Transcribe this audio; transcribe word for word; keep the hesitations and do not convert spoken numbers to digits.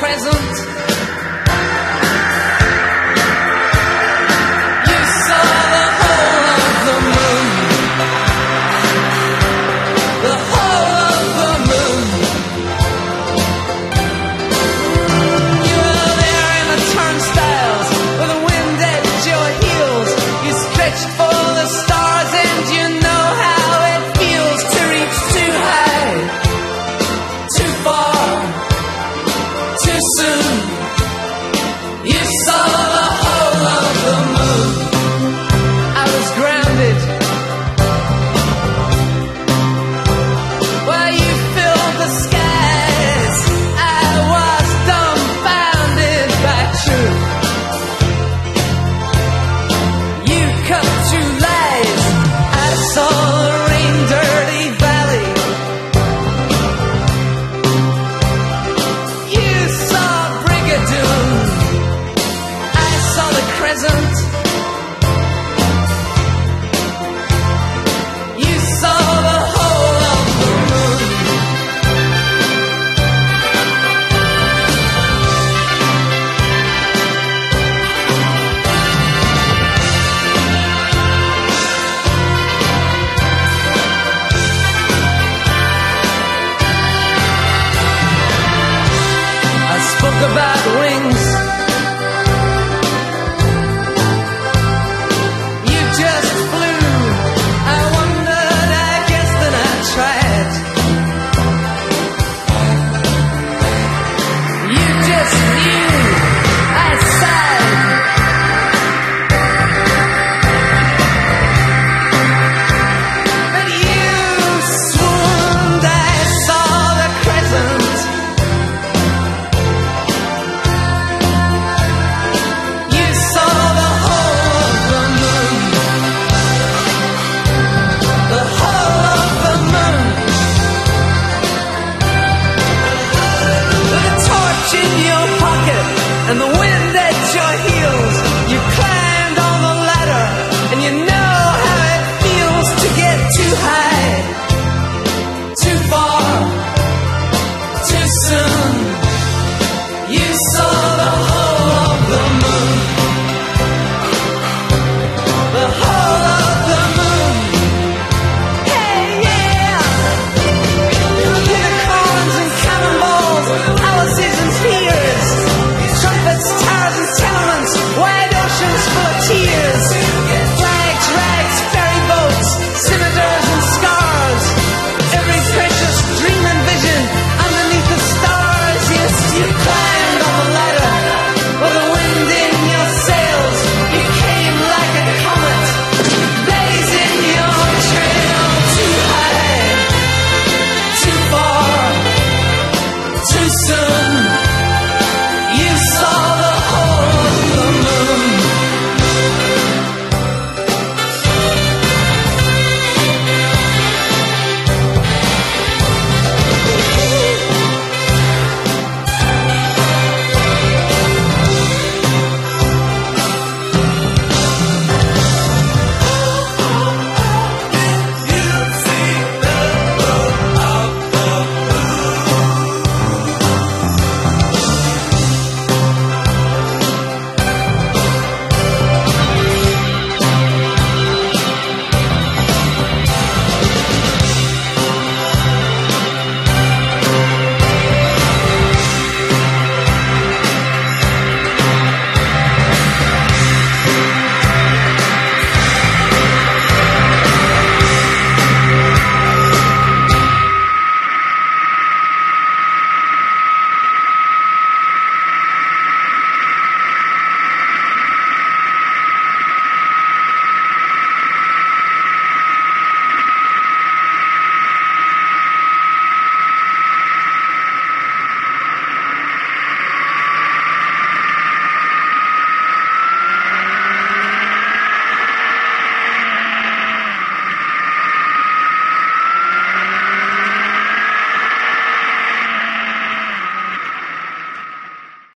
crescent. You saw the whole of the moon, the whole of the moon. You were there in the turnstiles with the wind at your heels. You stretched for the stars and you know how it feels to reach too high, too far, too soon. You saw the whole of the moon. I was grounded while you filled the skies. I was dumbfounded by truth. You cut two lies. I saw the rain-dirty valley. You saw Brigadoon. I saw the crescent. You saw the whole of the moon. I spoke about wings. You just flew. I wondered, I guess that I tried. You just knew. I sighed. But you swooned. I saw the crescent. You saw the whole of the moon, the whole of the moon. With a torch in your pocket and the wind at your heels, you climbed on the ladder and you know how it feels to get too high, too far, too soon.